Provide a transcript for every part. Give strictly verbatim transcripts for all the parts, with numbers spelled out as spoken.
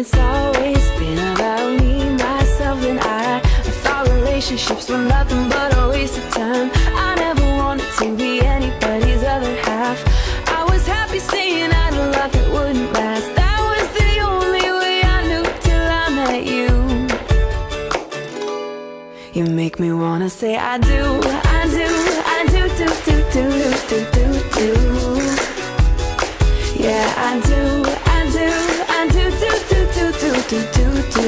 it's always been about me, myself, and I. I thought relationships were nothing but a waste of time. I never wanted to be anybody's other half. I was happy saying I'd love that wouldn't last. That was the only way I knew till I met you. You make me wanna say I do, I do, I do, do, do, do, do, do, do. Yeah, I do, I do, I do, do, do, do, do, do, do, do.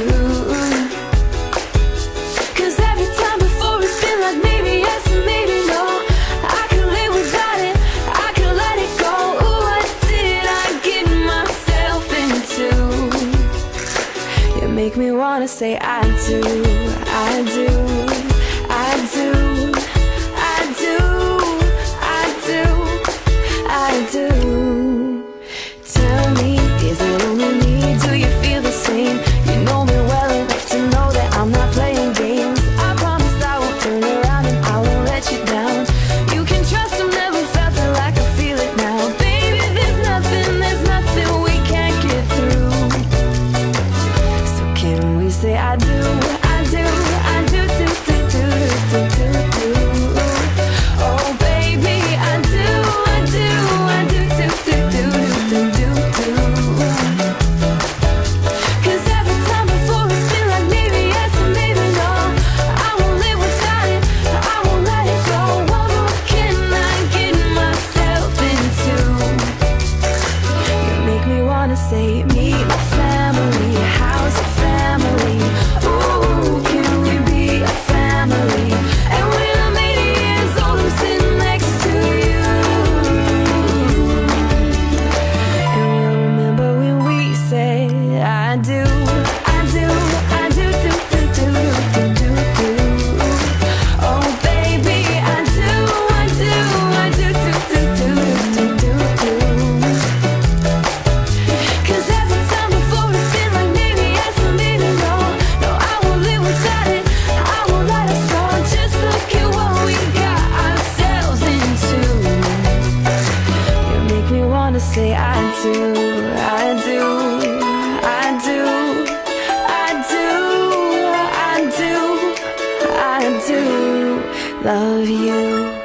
Cause every time before it's been like maybe yes and maybe no. I could live without it, I could let it go. Ooh, what did I get myself into? You make me wanna say I do, I do, I do, I do, I do, I do. Tell me, is it only me? Do you feel the same? You know me well enough to know that I'm not playing games. I promise I won't turn around and I won't let you down. You can trust I've never felt it like I feel it now. Baby, there's nothing, there's nothing we can't get through. So can we say I do, I do, I do, do, do, do, do, do, do. Oh baby, I do, I do, I do, do, do, do, do, do, do. Cause every time before it's been like maybe yes and maybe no. I won't live without it, I won't let it go. What more can I get myself into? You make me wanna say meet my family, how's your family? Ooh, can we be a family? And when I'm eighty years old, I'm sitting next to you. And we'll remember when we said I do, I do, I do, do, do, do, do, do, do. Oh baby, I do, I do, I do, do, do, do, do, do, do. Cause every time before it's been like maybe yes and maybe no. No, I won't live without it, I won't let us go. Just look at what we got ourselves into. You make me wanna say I do, I do, I do, I do, I do, I do love you.